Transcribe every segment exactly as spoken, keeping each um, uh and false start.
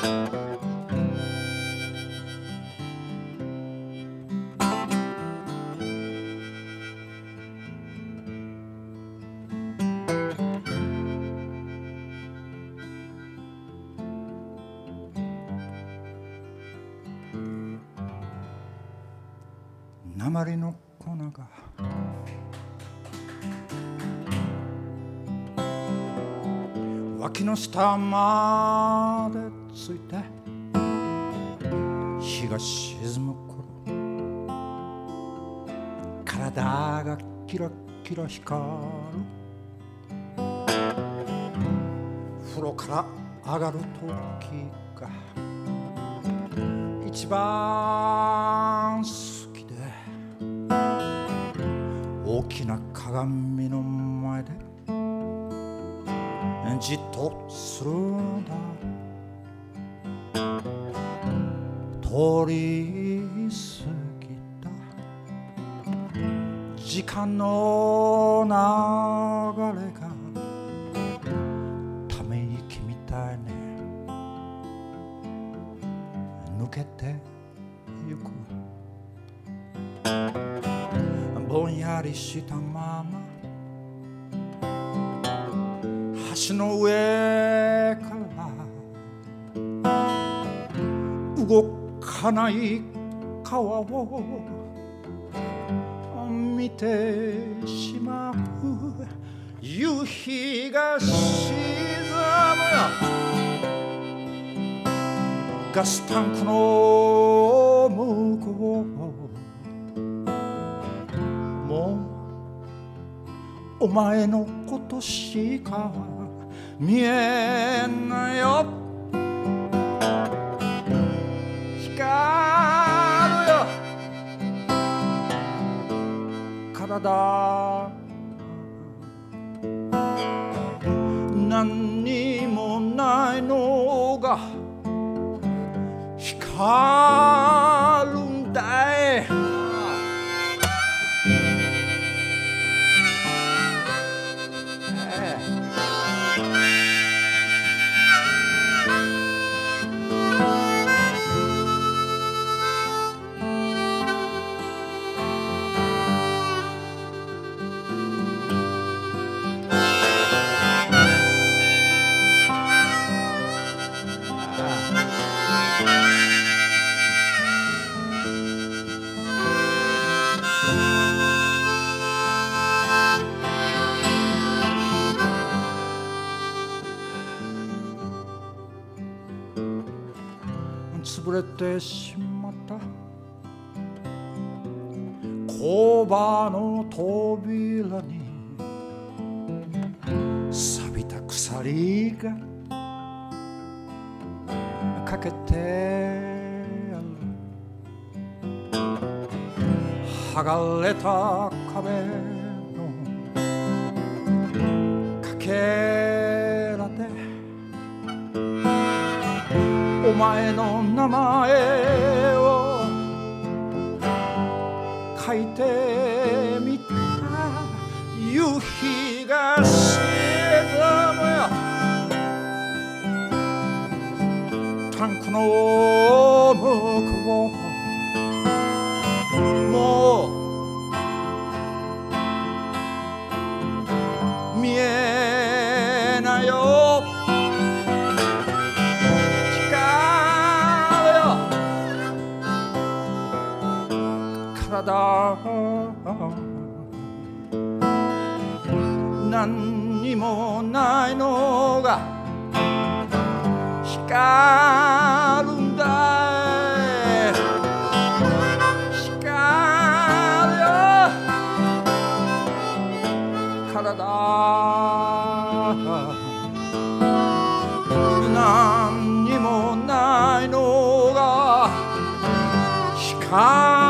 鉛の粉が脇の下までついて日が沈む頃体がキラキラ光る風呂から上がる時が一番好きで大きな鏡の前でじっとするんだ通り過ぎた時間の流れがため息みたいに抜けてゆくぼんやりしたまま橋の上から動かない川を見てしまう夕日が沈むガスタンクの向こうもうお前のことしか見えないよ光るよ体何にもないのが光るんだい潰れてしまった工場の扉に錆びた鎖がかけてある剥がれた壁のかけらでお前の名前を書いてみた夕日が沈むよタンクの向こうもう見えないよ体何にもないのが光るんだい光るよ体何にもないのが光る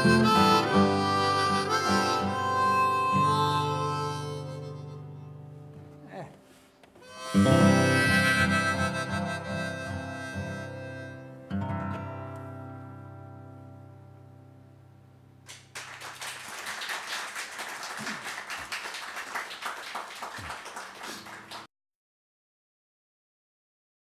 う